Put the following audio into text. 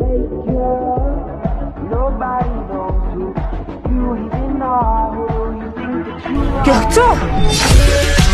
make you. Nobody knows who you even are. Who you think that you are. 야, 짜!